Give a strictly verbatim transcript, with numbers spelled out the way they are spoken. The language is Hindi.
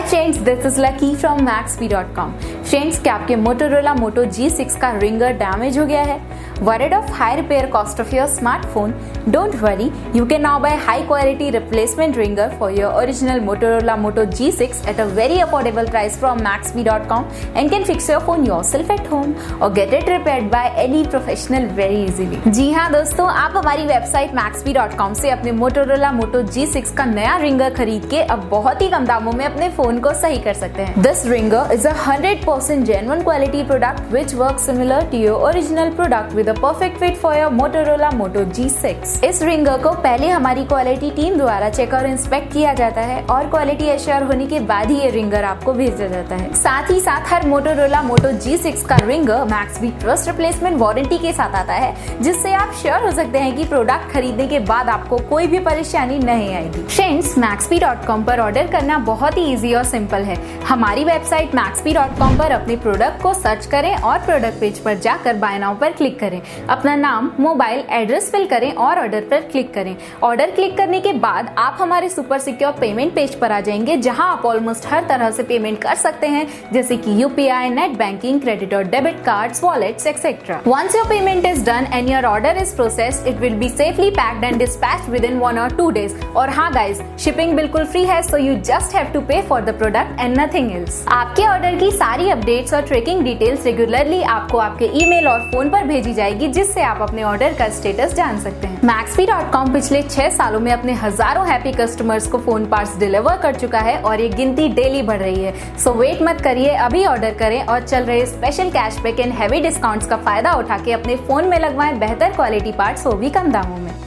Friends, this is lucky from Maxbhi dot com. Friends, क्या आपके मोटोरोला मोटो जी सिक्स का रिंगर डैमेज हो गया है? Worried of high repair cost of your smartphone? Don't worry, you can now buy high quality replacement ringer for your original Motorola Moto G six at a very affordable price from maxbee dot com and can fix your phone yourself at home or get it repaired by any professional very easily। जी हाँ दोस्तों, आप हमारी वेबसाइट maxbee dot com से अपने Motorola Moto G सिक्स का नया रिंगर खरीद के अब बहुत ही कम दामों में अपने फोन को सही कर सकते हैं। This ringer is a one hundred percent genuine quality product which works similar to your original product with a perfect fit for your Motorola Moto G six. इस रिंगर को पहले हमारी क्वालिटी टीम द्वारा चेक और इंस्पेक्ट किया जाता है और क्वालिटी एश्योर होने के बाद ही ये रिंगर आपको भेजा जाता है। साथ ही साथ हर Motorola Moto G सिक्स का ringer Maxbhi trust replacement warranty के साथ आता है, जिससे आप श्योर हो सकते हैं कि प्रोडक्ट खरीदने के बाद आपको कोई भी परेशानी नहीं आएगी। फ्रेंड्स, मैक्सबी डॉट कॉम पर ऑर्डर करना बहुत ही इजी और सिंपल है। हमारी वेबसाइट मैक्सबी डॉट कॉम पर अपने प्रोडक्ट को सर्च करें और प्रोडक्ट पेज पर जाकर बाय नाउ पर क्लिक करें। अपना नाम, मोबाइल एड्रेस फिल करें और ऑर्डर पर क्लिक करें। ऑर्डर क्लिक करने के बाद आप हमारे सुपर सिक्योर पेमेंट पेज पर आ जाएंगे, जहां आप ऑलमोस्ट हर तरह से पेमेंट कर सकते हैं, जैसे कि यूपीआई, नेट बैंकिंग, क्रेडिट और debit cards, wallets etcetera. Once your payment is done and your order is processed, it will be safely packed and dispatched within one or two days. और हाँ गाइज, शिपिंग बिल्कुल फ्री है, so you just have to pay for the product and nothing else. आपके ऑर्डर की सारी अपडेट्स और ट्रैकिंग डिटेल्स रेगुलरली आपको आपके ईमेल और फोन पर भेजी जाएगी, जिससे आप अपने ऑर्डर का स्टेटस जान सकते हैं। मैक्सबी डॉट कॉम पिछले छह सालों में अपने हजारों हैप्पी कस्टमर्स को फोन पार्ट्स डिलीवर कर चुका है और ये गिनती डेली बढ़ रही है। सो वेट मत करिए, अभी ऑर्डर करें और चल रहे special cashback and heavy discounts का फायदा उठा के अपने फोन में लगवाएं बेहतर क्वालिटी पार्ट्स, वो भी कम दामों में।